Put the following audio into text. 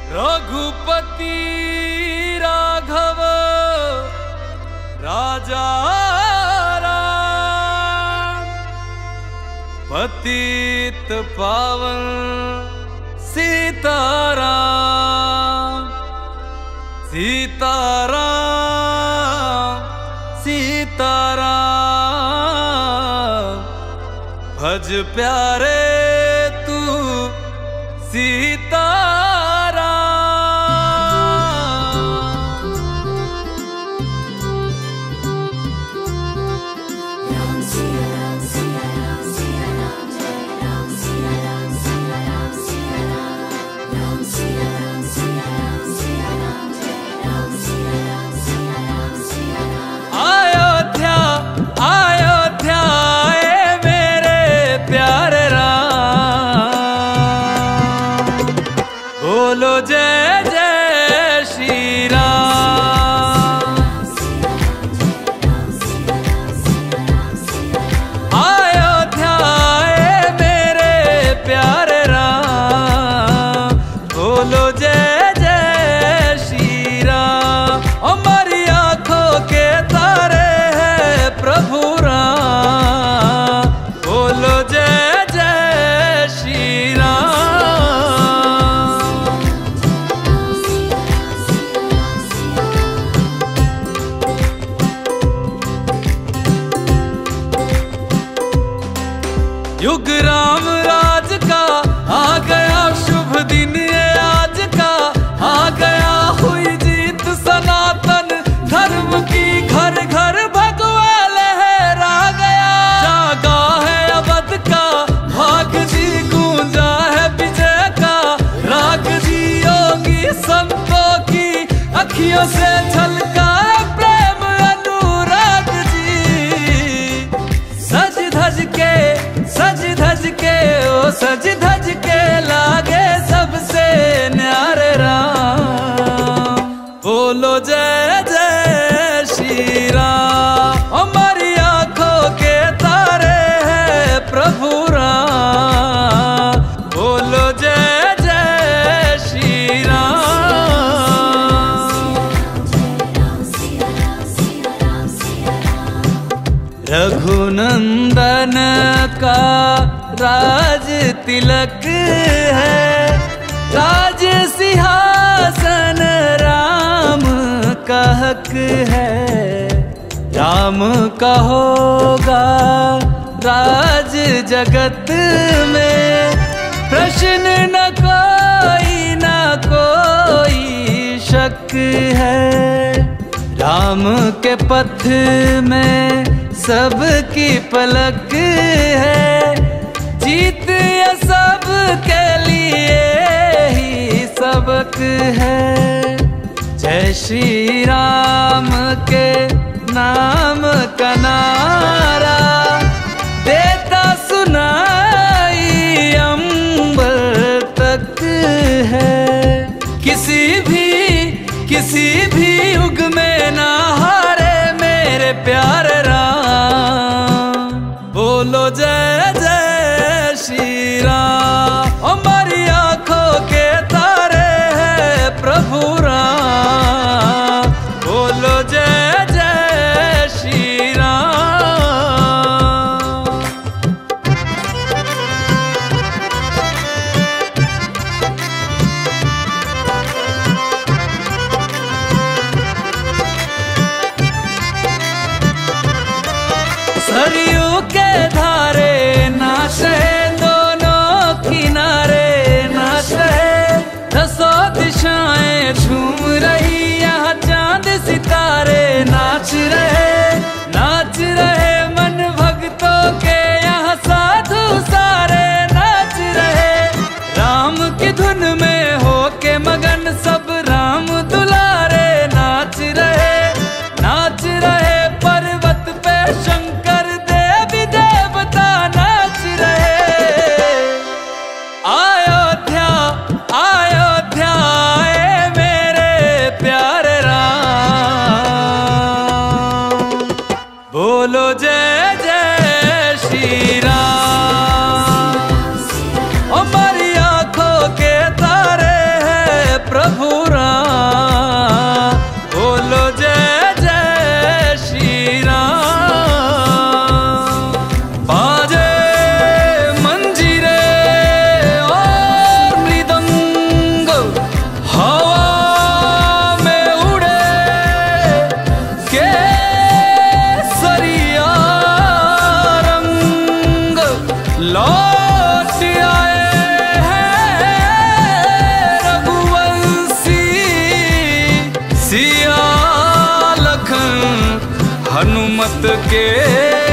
रघुपति राघव राजा राम, पतित पावन सीताराम सीताराम सीताराम। भज प्यारे तू सीताराम। राम सिया राम सिया राम सिया राम जय राम सिया राम सिया राम सिया राम सिया राम सिया राम सिया राम जय राम सिया राम सिया राम सिया राम। अयोध्या अयोध्या आए मेरे प्यारे राम, बोलो जय जय श्री राम। अयोध्या आए मेरे प्यारे राम, बोलो जय जय श्री राम। हमारी आंखों के तारे हैं प्रभु राम, बोलो जय जय श्री राम। युग राम राज का आ गया शुभ दिन ये आज का, आ गया हुई जीत सनातन धर्म की, घर घर भगवा लहरा गया। जागा है अवध का भाग जी, गूंजा है विजय का राग जी। योगी संतों की अखियों से झलका प्रेम अनुराग जी। सज धज के ओ सज धज के लागे सबसे न्यारे राम, बोलो जय जय श्री राम। हमारी आंखों के तारे हैं प्रभु राम, बोलो जय जय श्री राम। रघुनंदन का राज तिलक है, राज सिंहासन राम का हक है। राम का होगा राज जगत में, प्रश्न न कोई शक है। राम के पथ में सबकी पलक है, जीत ये सब के लिए ही सबक है। जय श्री राम के नाम का नारा देता सुनाई अंबर तक है। किसी भी युग में ना हारे मेरे प्यारे राम, बोलो जय जय श्री राम। हमारी आंखों के तारे हैं प्रभु राम, बोलो जय जय श्री राम। हनुमत के